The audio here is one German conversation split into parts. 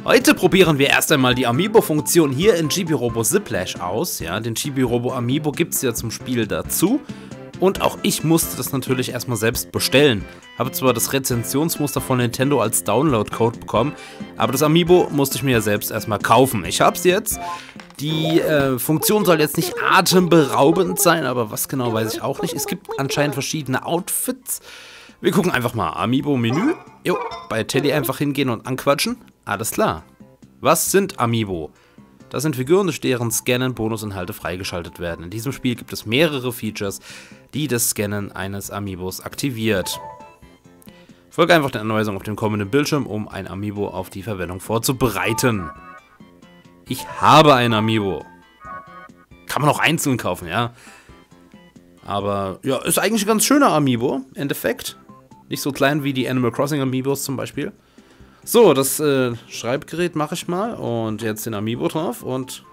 Heute probieren wir erst einmal die Amiibo-Funktion hier in Chibi-Robo Ziplash aus. Ja, den Chibi-Robo Amiibo gibt es ja zum Spiel dazu. Und auch ich musste das natürlich erstmal selbst bestellen. Habe zwar das Rezensionsmuster von Nintendo als Download-Code bekommen, aber das Amiibo musste ich mir ja selbst erstmal kaufen. Ich habe es jetzt. Die Funktion soll jetzt nicht atemberaubend sein, aber was genau weiß ich auch nicht. Es gibt anscheinend verschiedene Outfits. Wir gucken einfach mal. Amiibo-Menü. Jo, bei Teddy einfach hingehen und anquatschen. Alles klar. Was sind Amiibo? Das sind Figuren, durch deren Scannen Bonusinhalte freigeschaltet werden. In diesem Spiel gibt es mehrere Features, die das Scannen eines Amiibos aktiviert. Folge einfach den Anweisungen auf dem kommenden Bildschirm, um ein Amiibo auf die Verwendung vorzubereiten. Ich habe ein Amiibo. Kann man auch einzeln kaufen, ja. Aber ja, ist eigentlich ein ganz schöner Amiibo, im Endeffekt. Nicht so klein wie die Animal Crossing Amiibos zum Beispiel. So, das Schreibgerät mache ich mal und jetzt den Amiibo drauf und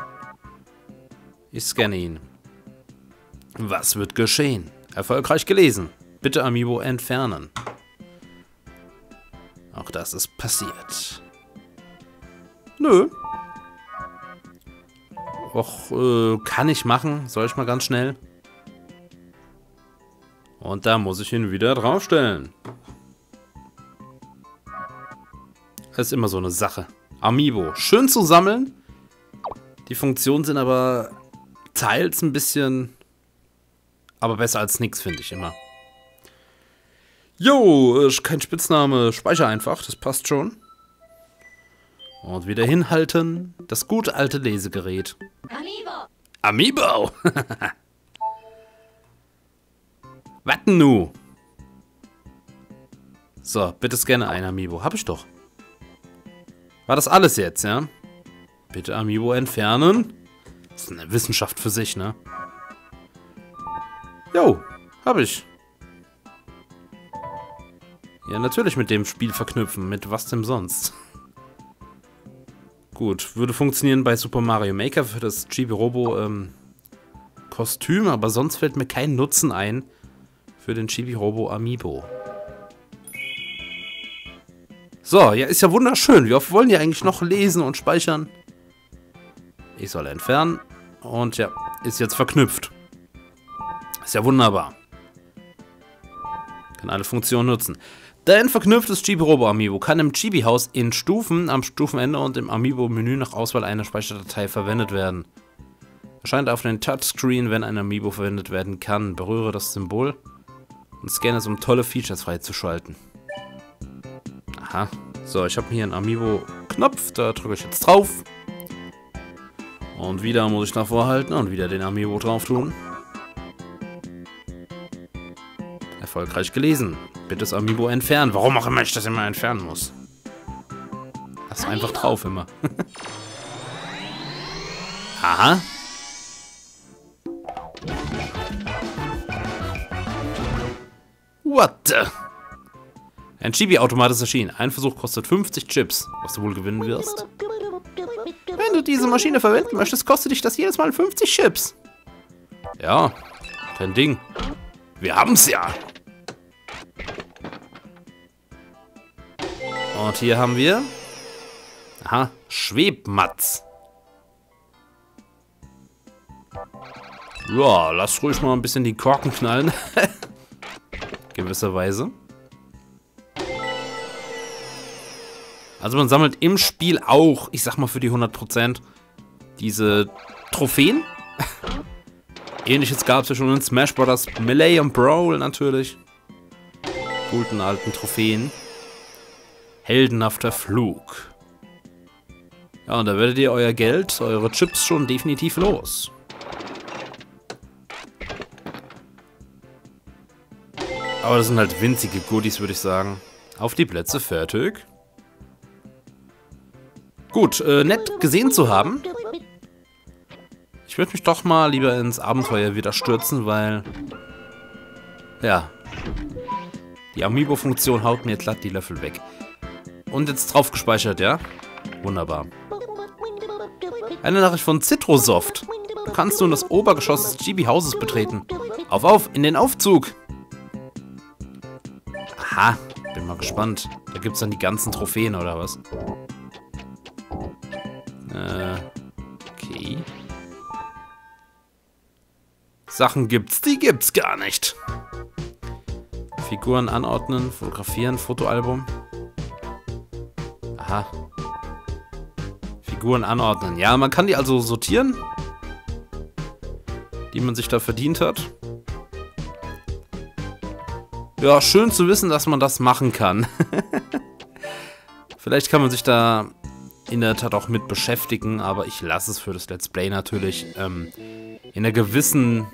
ich scanne ihn. Was wird geschehen? Erfolgreich gelesen. Bitte Amiibo entfernen. Auch das ist passiert. Nö. Och, kann ich machen. Soll ich mal ganz schnell? Und da muss ich ihn wieder draufstellen. Das ist immer so eine Sache. Amiibo. Schön zu sammeln. Die Funktionen sind aber teils ein bisschen... aber besser als nix, finde ich immer. Jo, kein Spitzname. Speicher einfach. Das passt schon. Und wieder hinhalten. Das gute alte Lesegerät. Amiibo. Amiibo! Was nu? So, bitte scanne ein Amiibo. Hab ich doch. War das alles jetzt, ja? Bitte Amiibo entfernen. Das ist eine Wissenschaft für sich, ne? Jo, hab ich. Ja, natürlich mit dem Spiel verknüpfen. Mit was denn sonst? Gut, würde funktionieren bei Super Mario Maker für das Chibi-Robo Kostüm, aber sonst fällt mir kein Nutzen ein für den Chibi-Robo Amiibo. So, ja, ist ja wunderschön. Wie oft wollen die eigentlich noch lesen und speichern? Ich soll entfernen. Und ja, ist jetzt verknüpft. Ist ja wunderbar. Kann alle Funktionen nutzen. Dein verknüpftes Chibi-Robo Amiibo kann im Chibi-Haus in Stufen, am Stufenende und im Amiibo-Menü nach Auswahl einer Speicherdatei verwendet werden. Erscheint auf den Touchscreen, wenn ein Amiibo verwendet werden kann. Berühre das Symbol und scanne es, um tolle Features freizuschalten. Aha. So, ich habe hier einen Amiibo-Knopf, da drücke ich jetzt drauf. Und wieder muss ich davor halten und wieder den Amiibo drauf tun. Erfolgreich gelesen. Bitte das Amiibo entfernen. Warum auch immer ich das immer entfernen muss. Lass einfach drauf immer. Aha. What the? Ein Chibi-Automat ist erschienen. Ein Versuch kostet 50 Chips, was du wohl gewinnen wirst. Wenn du diese Maschine verwenden möchtest, kostet dich das jedes Mal 50 Chips. Ja, kein Ding. Wir haben's ja. Und hier haben wir... Aha, Schwebmatz. Ja, lass ruhig mal ein bisschen die Korken knallen. Gewisserweise. Also man sammelt im Spiel auch, ich sag mal für die 100%, diese Trophäen. Ähnliches gab es ja schon in Smash Bros. Melee und Brawl natürlich. Guten alten Trophäen. Heldenhafter Flug. Ja, und da werdet ihr euer Geld, eure Chips schon definitiv los. Aber das sind halt winzige Goodies, würde ich sagen. Auf die Plätze, fertig. Gut, nett gesehen zu haben. Ich würde mich doch mal lieber ins Abenteuer wieder stürzen, weil... Ja. Die Amiibo-Funktion haut mir glatt die Löffel weg. Und jetzt drauf gespeichert, ja? Wunderbar. Eine Nachricht von Citrosoft. Du kannst nun das Obergeschoss des Chibi-Hauses betreten. Auf, in den Aufzug! Aha, bin mal gespannt. Da gibt es dann die ganzen Trophäen, oder was? Okay. Sachen gibt's, die gibt's gar nicht. Figuren anordnen, fotografieren, Fotoalbum. Aha. Figuren anordnen. Ja, man kann die also sortieren, die man sich da verdient hat. Ja, schön zu wissen, dass man das machen kann. Vielleicht kann man sich da in der Tat auch mit beschäftigen, aber ich lasse es für das Let's Play natürlich in einer gewissen...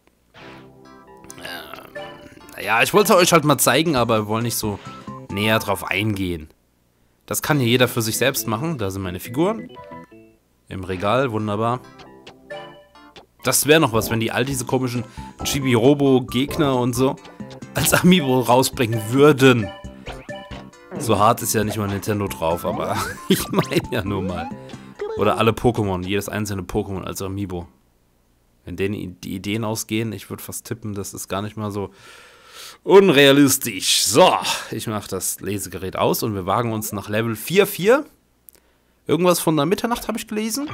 naja, ich wollte es euch halt mal zeigen, aber wir wollen nicht so näher drauf eingehen. Das kann hier jeder für sich selbst machen. Da sind meine Figuren. Im Regal, wunderbar. Das wäre noch was, wenn die all diese komischen Chibi-Robo-Gegner und so als Amiibo rausbringen würden. So hart ist ja nicht mal Nintendo drauf, aber ich meine ja nur mal. Oder alle Pokémon, jedes einzelne Pokémon als Amiibo. Wenn denen die Ideen ausgehen, ich würde fast tippen, das ist gar nicht mal so unrealistisch. So, ich mache das Lesegerät aus und wir wagen uns nach Level 4-4. Irgendwas von der Mitternacht habe ich gelesen.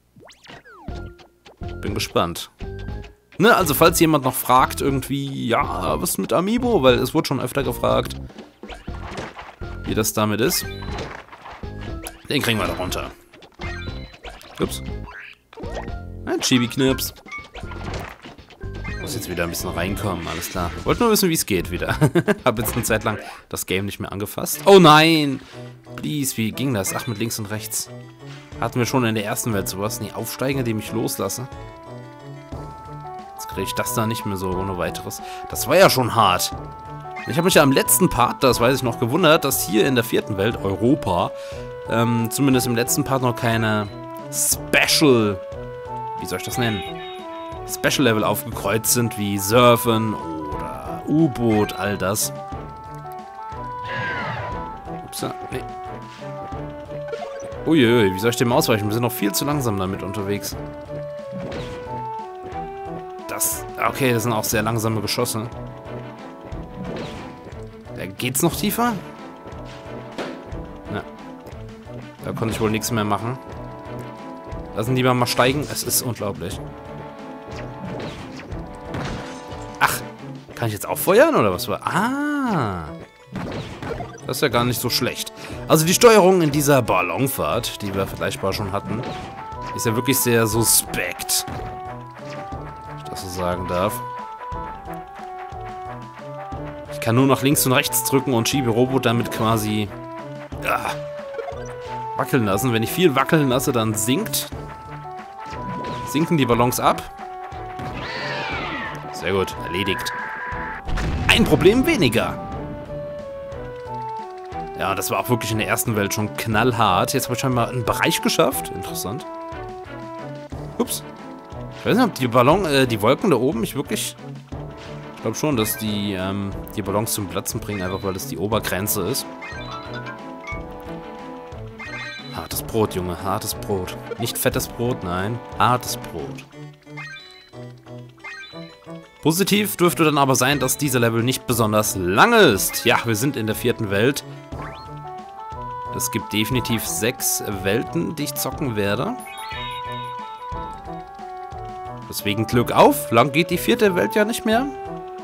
Bin gespannt. Ne, also falls jemand noch fragt irgendwie, ja, was mit Amiibo? Weil es wurde schon öfter gefragt, wie das damit ist. Den kriegen wir da runter. Ups. Ein Chibi-Knirps. Muss jetzt wieder ein bisschen reinkommen, alles klar. Wollte nur wissen, wie es geht wieder. Hab jetzt eine Zeit lang das Game nicht mehr angefasst. Oh nein! Please, wie ging das? Ach, mit links und rechts. Hatten wir schon in der ersten Welt sowas. Nee, aufsteigen, indem ich loslasse. Jetzt kriege ich das da nicht mehr so ohne weiteres. Das war ja schon hart. Ich habe mich ja am letzten Part, das weiß ich noch, gewundert, dass hier in der 4. Welt, Europa, zumindest im letzten Part noch keine Special, wie soll ich das nennen? Special Level aufgekreuzt sind, wie Surfen oder U-Boot, all das. Ups, nee. Uiui, wie soll ich dem ausweichen? Wir sind noch viel zu langsam damit unterwegs. Okay, das sind auch sehr langsame Geschosse. Da geht's noch tiefer? Na. Da konnte ich wohl nichts mehr machen. Lassen die mal steigen. Es ist unglaublich. Ach, kann ich jetzt auch feuern oder was war? Ah. Das ist ja gar nicht so schlecht. Also die Steuerung in dieser Ballonfahrt, die wir vergleichbar schon hatten, ist ja wirklich sehr suspekt. Wenn ich das so sagen darf. Ich kann nur nach links und rechts drücken und Chibi-Robo damit quasi wackeln lassen. Wenn ich viel wackeln lasse, dann sinken die Ballons ab. Sehr gut, erledigt. Ein Problem weniger. Ja, das war auch wirklich in der ersten Welt schon knallhart. Jetzt habe ich scheinbar einen Bereich geschafft. Interessant. Ups. Ich weiß nicht, ob die Wolken da oben mich wirklich... Ich glaube schon, dass die Ballons zum Platzen bringen, einfach weil das die Obergrenze ist. Hartes Brot, Junge, hartes Brot. Nicht fettes Brot, nein, hartes Brot. Positiv dürfte dann aber sein, dass dieser Level nicht besonders lange ist. Ja, wir sind in der 4. Welt. Es gibt definitiv 6 Welten, die ich zocken werde. Deswegen Glück auf, lang geht die 4. Welt ja nicht mehr.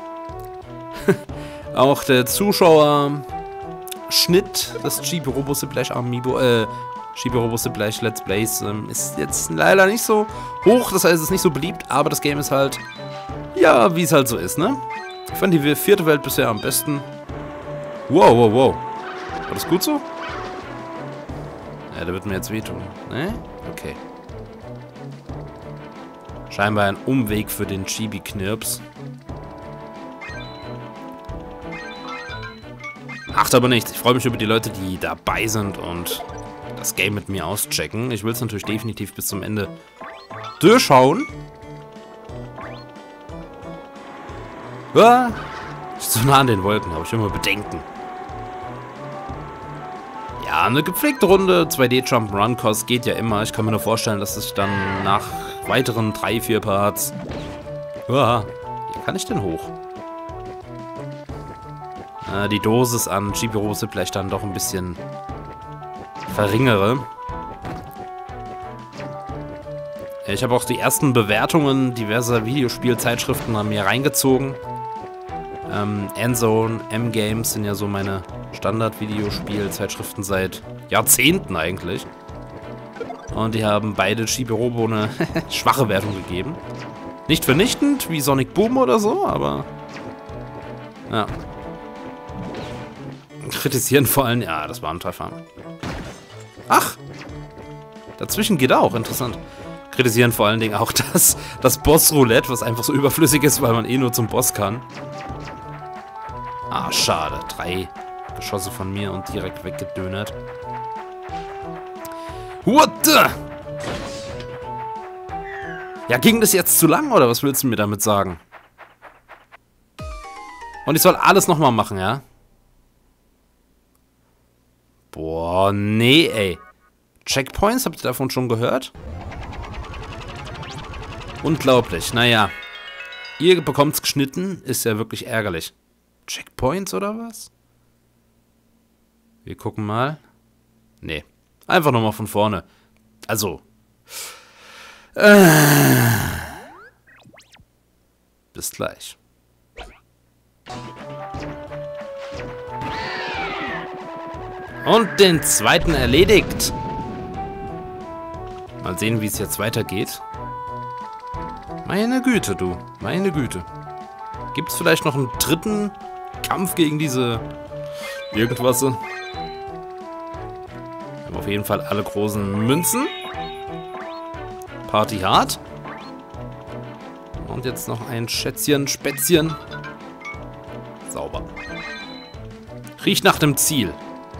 Auch der Zuschauerschnitt des Chibi-Robo Splash Amiibo, Chibi-Robo Splash Let's Plays ist jetzt leider nicht so hoch, das heißt, es ist nicht so beliebt, aber das Game ist halt, ja, wie es halt so ist, ne? Ich fand die 4. Welt bisher am besten. Wow, wow, wow. War das gut so? Ja, der wird mir jetzt wehtun. Ne? Okay. Scheinbar ein Umweg für den Chibi-Knirps. Macht aber nichts. Ich freue mich über die Leute, die dabei sind und das Game mit mir auschecken. Ich will es natürlich definitiv bis zum Ende durchschauen. Ah, so nah an den Wolken, habe ich immer Bedenken. Ja, eine gepflegte Runde 2D Jump'n'Run-Kost geht ja immer. Ich kann mir nur vorstellen, dass ich dann nach weiteren 3, 4 Parts... Wie kann ich denn hoch? Die Dosis an Chibi-Robo vielleicht dann doch ein bisschen verringere. Ich habe auch die ersten Bewertungen diverser Videospielzeitschriften an mir reingezogen. Endzone, M-Games sind ja so meine Standard-Videospielzeitschriften seit Jahrzehnten eigentlich. Und die haben beide Chibi-Robo eine schwache Wertung gegeben. Nicht vernichtend, wie Sonic Boom oder so, aber... Ja. Kritisieren vor allem... Ja, das war ein Treffer. Ach! Dazwischen geht auch, interessant. Kritisieren vor allen Dingen auch das Boss-Roulette, was einfach so überflüssig ist, weil man eh nur zum Boss kann. Ah, schade. 3 Geschosse von mir und direkt weggedönert. What the? Ja, ging das jetzt zu lang, oder was willst du mir damit sagen? Und ich soll alles nochmal machen, ja? Boah, nee, ey. Checkpoints, habt ihr davon schon gehört? Unglaublich, naja. Ihr bekommt's geschnitten, ist ja wirklich ärgerlich. Checkpoints oder was? Wir gucken mal. Nee, einfach nochmal von vorne. Also. Bis gleich. Und den zweiten erledigt. Mal sehen, wie es jetzt weitergeht. Meine Güte, du. Meine Güte. Gibt es vielleicht noch einen dritten Kampf gegen diese irgendwas? Wir haben auf jeden Fall alle großen Münzen. Party hart. Und jetzt noch ein Schätzchen, Spätzchen. Sauber. Riecht nach dem Ziel.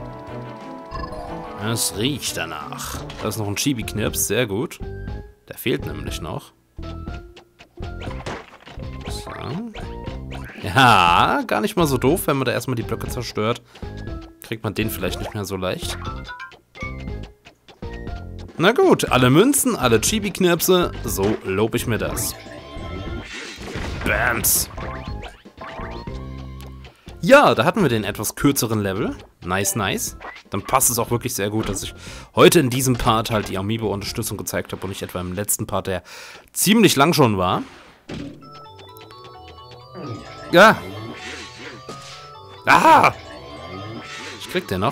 Es riecht danach. Da ist noch ein Chibi-Knirps, sehr gut. Der fehlt nämlich noch. So. Ja, gar nicht mal so doof, wenn man da erstmal die Blöcke zerstört. Kriegt man den vielleicht nicht mehr so leicht. Na gut, alle Münzen, alle Chibi-Knirpse, so lobe ich mir das. Bams. Ja, da hatten wir den etwas kürzeren Level. Nice, nice. Dann passt es auch wirklich sehr gut, dass ich heute in diesem Part halt die Amiibo-Unterstützung gezeigt habe und nicht etwa im letzten Part, der ziemlich lang schon war. Ja. Ah! Ich krieg den noch.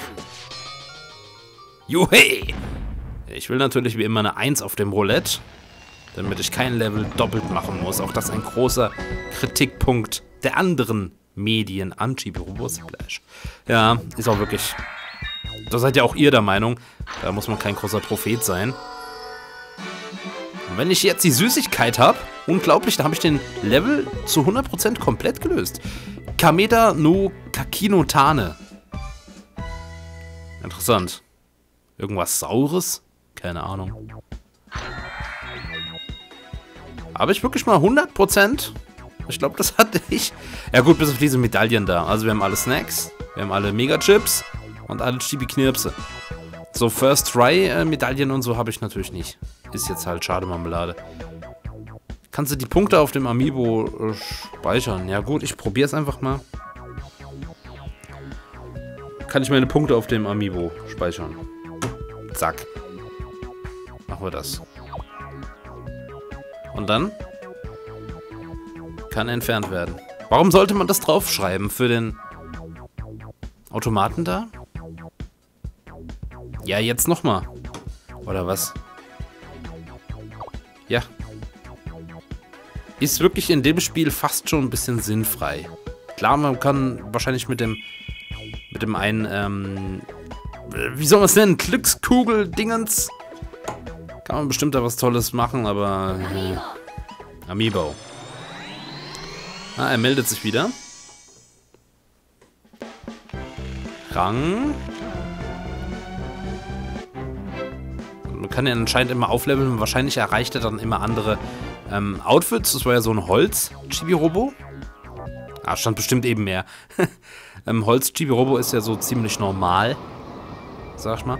Juhey! Ich will natürlich wie immer eine 1 auf dem Roulette, damit ich kein Level doppelt machen muss. Auch das ist ein großer Kritikpunkt der anderen Medien an Chibi-Robo Splash. Ja, ist auch wirklich... Da seid ja auch ihr der Meinung, da muss man kein großer Prophet sein. Und wenn ich jetzt die Süßigkeit habe, unglaublich, da habe ich den Level zu 100% komplett gelöst. Kameda no Kakinotane. Interessant. Irgendwas Saures? Keine Ahnung. Habe ich wirklich mal 100%? Ich glaube, das hatte ich. Ja gut, bis auf diese Medaillen da. Also wir haben alle Snacks, wir haben alle Mega-Chips und alle Chibi-Knirpse. So First-Try-Medaillen und so habe ich natürlich nicht. Ist jetzt halt schade Marmelade. Kannst du die Punkte auf dem Amiibo speichern? Ja gut, ich probiere es einfach mal. Kann ich meine Punkte auf dem Amiibo speichern? Zack. Machen wir das. Und dann kann entfernt werden. Warum sollte man das draufschreiben? Für den Automaten da? Ja, jetzt nochmal. Oder was? Ja. Ist wirklich in dem Spiel fast schon ein bisschen sinnfrei. Klar, man kann wahrscheinlich mit dem einen, wie soll man es nennen? Glückskugel-Dingens. Kann man bestimmt da was Tolles machen, aber... Amiibo. Ah, er meldet sich wieder. Rang. Man kann ja anscheinend immer aufleveln. Wahrscheinlich erreicht er dann immer andere Outfits. Das war ja so ein Holz-Chibi-Robo. Ah, stand bestimmt eben mehr. Holz-Chibi-Robo ist ja so ziemlich normal. Sag ich mal.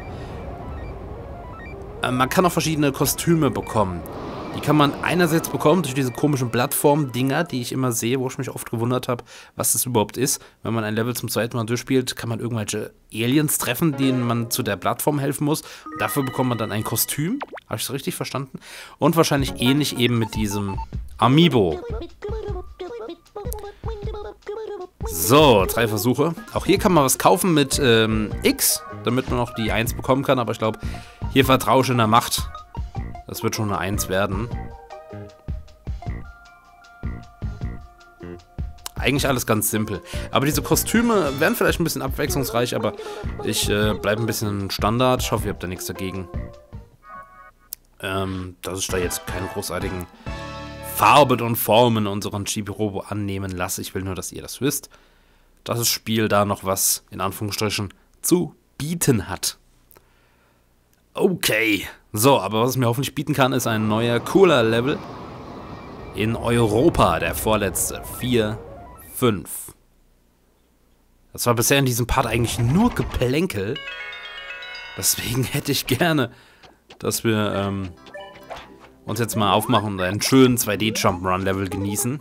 Man kann auch verschiedene Kostüme bekommen. Die kann man einerseits bekommen durch diese komischen Plattform-Dinger, die ich immer sehe, wo ich mich oft gewundert habe, was das überhaupt ist. Wenn man ein Level zum zweiten Mal durchspielt, kann man irgendwelche Aliens treffen, denen man zu der Plattform helfen muss. Und dafür bekommt man dann ein Kostüm. Habe ich es richtig verstanden? Und wahrscheinlich ähnlich eben mit diesem Amiibo. So, 3 Versuche. Auch hier kann man was kaufen mit X, damit man noch die 1 bekommen kann. Aber ich glaube, hier vertraue ich in der Macht. Das wird schon eine 1 werden. Eigentlich alles ganz simpel. Aber diese Kostüme werden vielleicht ein bisschen abwechslungsreich, aber ich bleibe ein bisschen Standard. Ich hoffe, ihr habt da nichts dagegen. Dass ich da jetzt keine großartigen Farben und Formen unseren Chibi-Robo annehmen lasse. Ich will nur, dass ihr das wisst. Dass das Spiel da noch was, in Anführungsstrichen, zu bieten hat. Okay. So, aber was es mir hoffentlich bieten kann, ist ein neuer, cooler Level in Europa, der vorletzte. 4, 5. Das war bisher in diesem Part eigentlich nur Geplänkel. Deswegen hätte ich gerne, dass wir uns jetzt mal aufmachen und einen schönen 2D-Jump'n'Run-Level genießen.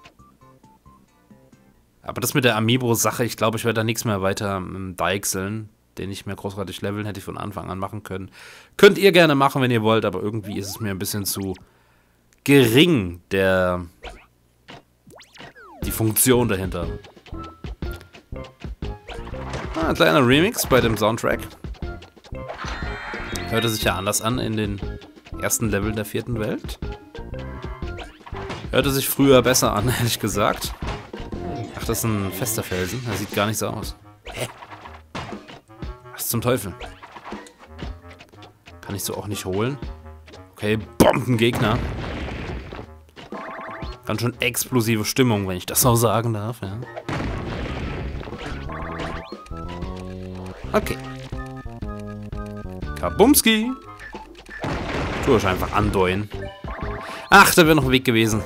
Aber das mit der Amiibo-Sache, ich glaube, ich werde da nichts mehr weiter deichseln. Den nicht mehr großartig leveln, hätte ich von Anfang an machen können. Könnt ihr gerne machen, wenn ihr wollt, aber irgendwie ist es mir ein bisschen zu gering, die Funktion dahinter. Ein kleiner Remix bei dem Soundtrack. Hörte sich ja anders an in den ersten Leveln der 4. Welt. Hörte sich früher besser an, ehrlich gesagt. Ach, das ist ein fester Felsen. Der sieht gar nicht so aus. Hä? Was zum Teufel? Kann ich so auch nicht holen. Okay, Bombengegner. Ganz schön explosive Stimmung, wenn ich das so sagen darf, ja. Okay. Kabumski. Tu ich einfach andeuten. Ach, da wäre noch ein Weg gewesen.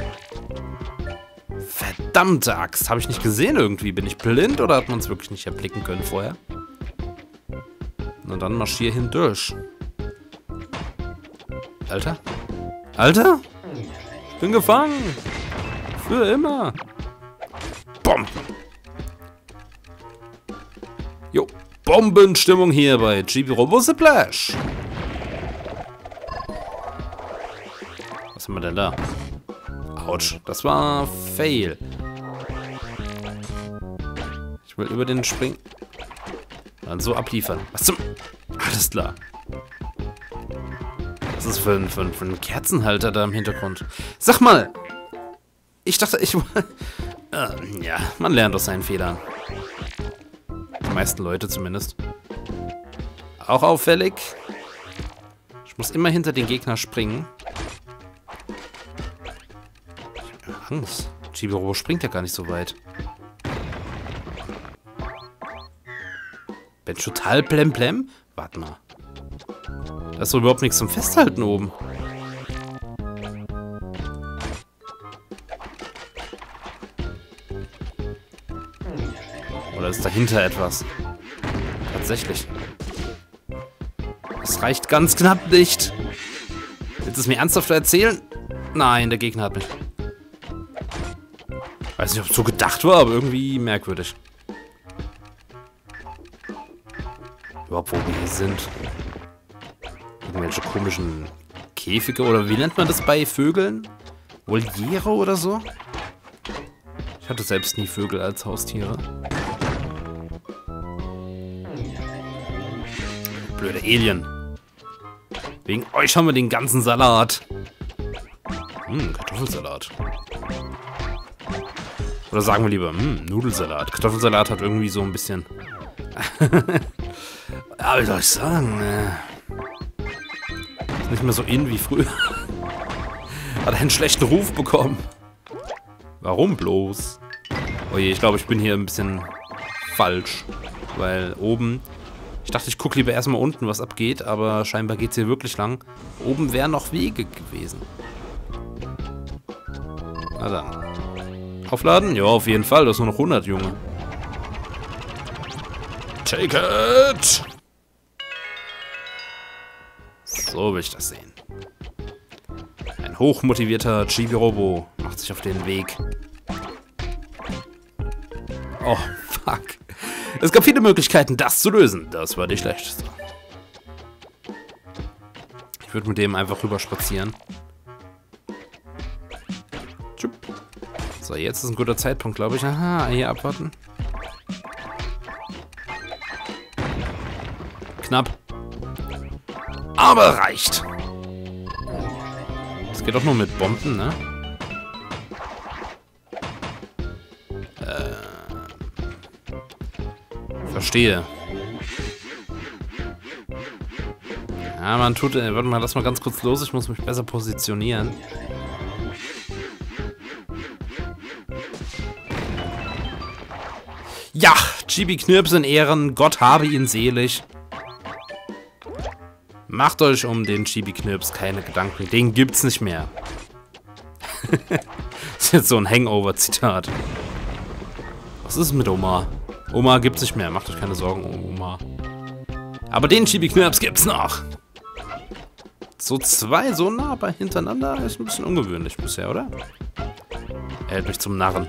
Verdammte Axt. Habe ich nicht gesehen irgendwie. Bin ich blind oder hat man es wirklich nicht erblicken können vorher? Na dann marschier hindurch. Alter? Alter? Ich bin gefangen. Für immer. Bomben. Jo. Bombenstimmung hier bei Chibi-Robo Splash. Was haben wir denn da? Autsch. Das war Fail. Ich will über den springen. Dann so abliefern. Was zum... Alles klar. Was ist für ein Kerzenhalter da im Hintergrund? Sag mal! Ich dachte, ja, man lernt aus seinen Fehlern. Die meisten Leute zumindest. Auch auffällig. Ich muss immer hinter den Gegner springen. Ich hab Angst. Chibi-Robo springt ja gar nicht so weit. Bin ich total plemplem? Warte mal. Da ist doch überhaupt nichts zum Festhalten oben. Oder ist dahinter etwas? Tatsächlich. Es reicht ganz knapp nicht. Willst du es mir ernsthaft erzählen? Nein, der Gegner hat mich. Weiß nicht, ob es so gedacht war, aber irgendwie merkwürdig. Überhaupt, wo wir hier sind. Irgendwelche komischen Käfige oder wie nennt man das bei Vögeln? Voliere oder so? Ich hatte selbst nie Vögel als Haustiere. Blöde Alien. Wegen euch haben wir den ganzen Salat. Kartoffelsalat. Oder sagen wir lieber, Nudelsalat. Kartoffelsalat hat irgendwie so ein bisschen... Ja, wie soll ich sagen? Ist nicht mehr so in wie früher. Hat einen schlechten Ruf bekommen. Warum bloß? Oh je, ich glaube, ich bin hier ein bisschen falsch. Weil oben... Ich dachte, ich gucke lieber erstmal unten, was abgeht, aber scheinbar geht es hier wirklich lang. Oben wären noch Wege gewesen. Na dann. Aufladen? Ja, auf jeden Fall. Das ist nur noch 100, Junge. Take it! So will ich das sehen. Ein hochmotivierter Chibi-Robo macht sich auf den Weg. Oh, fuck. Es gab viele Möglichkeiten, das zu lösen. Das war die schlechteste. Ich würde mit dem einfach rüber spazieren. So, jetzt ist ein guter Zeitpunkt, glaube ich. Aha, hier abwarten. Knapp. Aber reicht. Das geht doch nur mit Bomben, ne? Verstehe. Ja, man tut... warte mal, lass mal ganz kurz los. Ich muss mich besser positionieren. Ja, Chibi Knirps in Ehren. Gott habe ihn selig. Macht euch um den Chibi Knirps keine Gedanken. Den gibt's nicht mehr. Das ist jetzt so ein Hangover-Zitat. Was ist mit Oma? Oma gibt's nicht mehr. Macht euch keine Sorgen um Oma. Aber den Chibi Knirps gibt's noch. So zwei so nah hintereinander ist ein bisschen ungewöhnlich bisher, oder? Er hält mich zum Narren.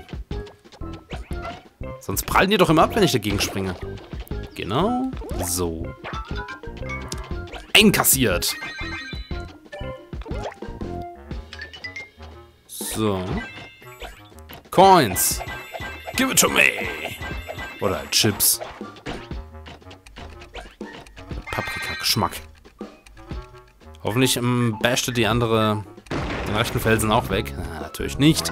Sonst prallen die doch immer ab, wenn ich dagegen springe. Genau so. Einkassiert. So. Coins. Give it to me. Oder Chips. Paprika-Geschmack. Hoffentlich bashte die andere den rechten Felsen auch weg. Na, natürlich nicht.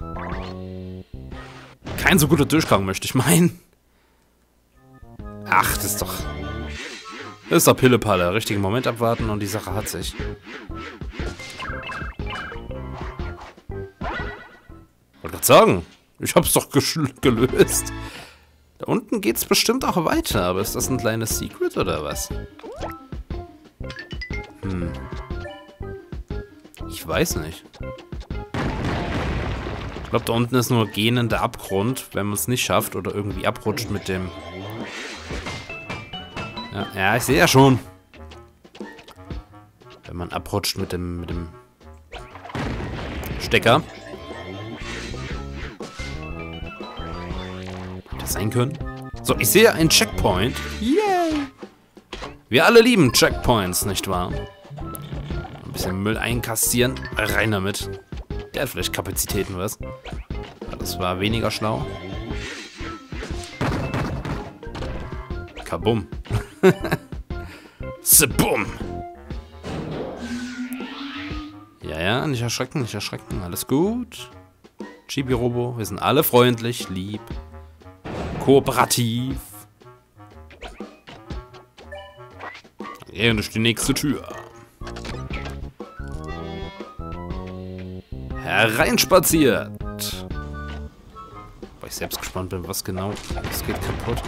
Kein so guter Durchgang, möchte ich meinen. Ach, das ist doch... Das ist doch Pillepalle. Richtigen Moment abwarten und die Sache hat sich. Wollte gerade sagen, ich hab's doch gelöst. Da unten geht's bestimmt auch weiter, aber ist das ein kleines Secret oder was? Ich weiß nicht. Ich glaube, da unten ist nur gähnender Abgrund, wenn man es nicht schafft oder irgendwie abrutscht mit dem... Ja, ich sehe ja schon. Wenn man abrutscht mit dem Stecker. Hätte das sein können? So, ich sehe einen Checkpoint. Yay! Wir alle lieben Checkpoints, nicht wahr? Ein bisschen Müll einkassieren. Rein damit. Der hat vielleicht Kapazitäten, was? Das war weniger schlau. Kabum. Sebum. Ja, nicht erschrecken, nicht erschrecken. Alles gut. Chibi-Robo, wir sind alle freundlich, lieb, kooperativ. Hier ist die nächste Tür. Hereinspaziert. Weil ich selbst gespannt bin, was genau. Es geht kaputt.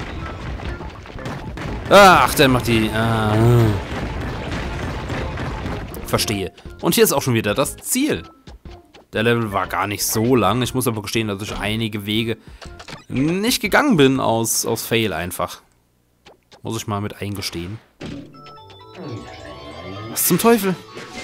Ach, der macht die... Verstehe. Und hier ist auch schon wieder das Ziel. Der Level war gar nicht so lang. Ich muss aber gestehen, dass ich einige Wege nicht gegangen bin aus Fail einfach. Muss ich mal mit eingestehen. Was zum Teufel?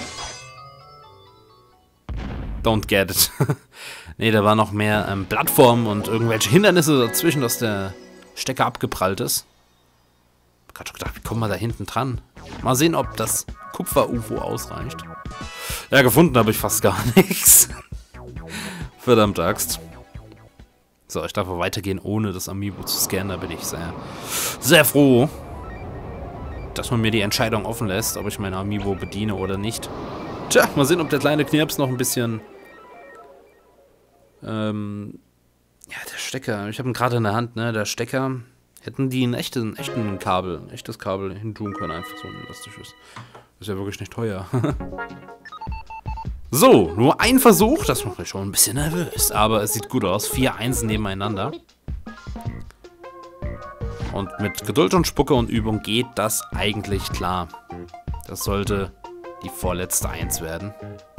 Don't get it. Nee, da war noch mehr Plattformen und irgendwelche Hindernisse dazwischen, dass der Stecker abgeprallt ist. Ich hab grad schon gedacht, wie kommen wir da hinten dran? Mal sehen, ob das Kupfer-UFO ausreicht. Ja, gefunden habe ich fast gar nichts. Verdammte Axt. So, ich darf auch weitergehen, ohne das Amiibo zu scannen. Da bin ich sehr, sehr froh, dass man mir die Entscheidung offen lässt, ob ich mein Amiibo bediene oder nicht. Tja, mal sehen, ob der kleine Knirps noch ein bisschen... ja, der Stecker. Ich habe ihn gerade in der Hand, ne? Der Stecker. Hätten die ein echtes Kabel hintun können, einfach so ein elastisches. Das ist ja wirklich nicht teuer. So, nur ein Versuch. Das macht mich schon ein bisschen nervös. Aber es sieht gut aus. 4 Einsen nebeneinander. Und mit Geduld und Spucke und Übung geht das eigentlich klar. Das sollte die vorletzte 1 werden.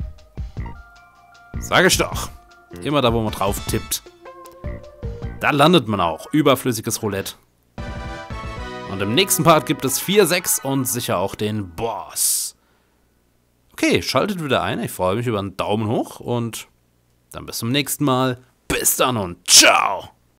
Sag ich doch. Immer da, wo man drauf tippt. Da landet man auch. Überflüssiges Roulette. Und im nächsten Part gibt es 4, 6 und sicher auch den Boss. Okay, schaltet wieder ein. Ich freue mich über einen Daumen hoch und dann bis zum nächsten Mal. Bis dann und ciao!